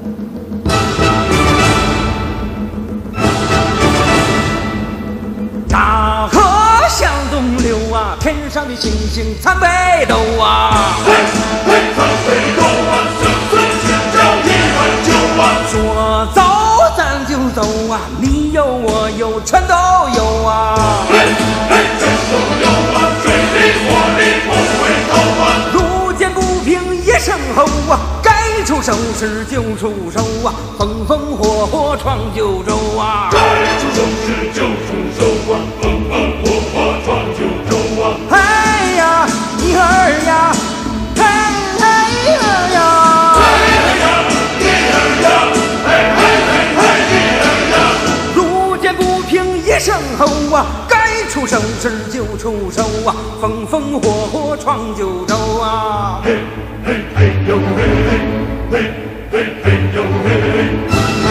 大河向东流啊，天上的星星参北斗啊。 嘿，嘿，参北斗啊，生存请教109啊。 说走咱就走啊，你有我有全都有啊。 嘿，嘿，全都有啊，水里火里不回头啊。 路见不平一声吼啊，该出手时就出手啊，风风火火闯九州啊。 该出手时就出手啊，风风火火闯九州啊。 哎呀，一儿呀，嘿嘿儿呀， 嘿呀，一儿呀，嘿嘿嘿嘿一儿呀。 路见不平一声吼啊，该出手时就出手啊，风风火火闯九州啊。 嘿嘿嘿呦嘿嘿，嘿嘿嘿呦嘿嘿。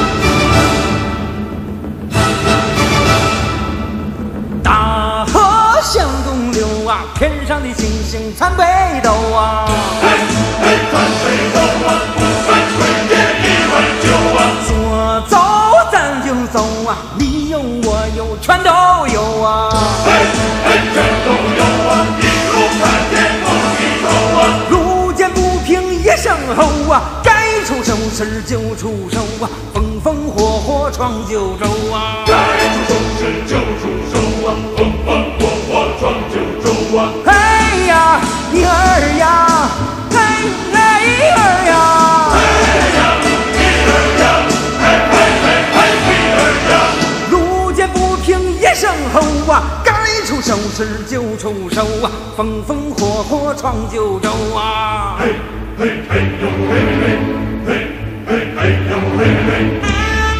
大河向东流啊，天上的星星参北斗啊。 嘿，嘿，参北斗啊，不分贵贱109啊。 说走咱就走啊，你有我有全都有啊。 嘿，嘿，全都有啊，一路看天不低头啊。 路见不平一声吼啊，该出手时就出手啊，风风火火闯九州啊。 该出手时就出手啊，风风火火闯九州啊。 嘿呀，一儿呀，嘿嘿儿呀。 嘿呀，一儿呀，嘿嘿嘿嘿一儿呀。 路见不平一声吼啊，该出手时就出手啊，风风火火闯九州啊。 嘿嘿嘿呦嘿嘿，嘿嘿嘿呦嘿嘿。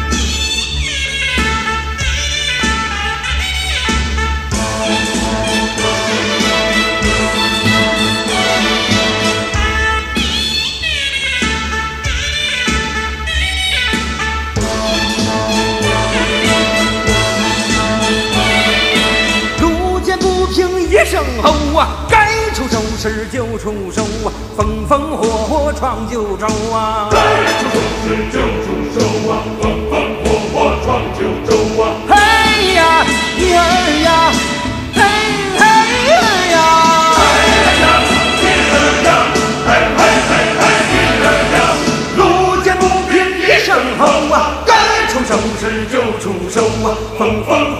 路见不平一声吼啊，该出手时就出手啊，风风火火闯九州啊。 该出手时就出手啊，风风火火闯九州啊。 嘿呀，一儿呀，嘿嘿儿呀。 嘿呀，一儿呀，嘿嘿嘿嘿一儿呀。 路见不平一声吼啊，该出手时就出手啊，风风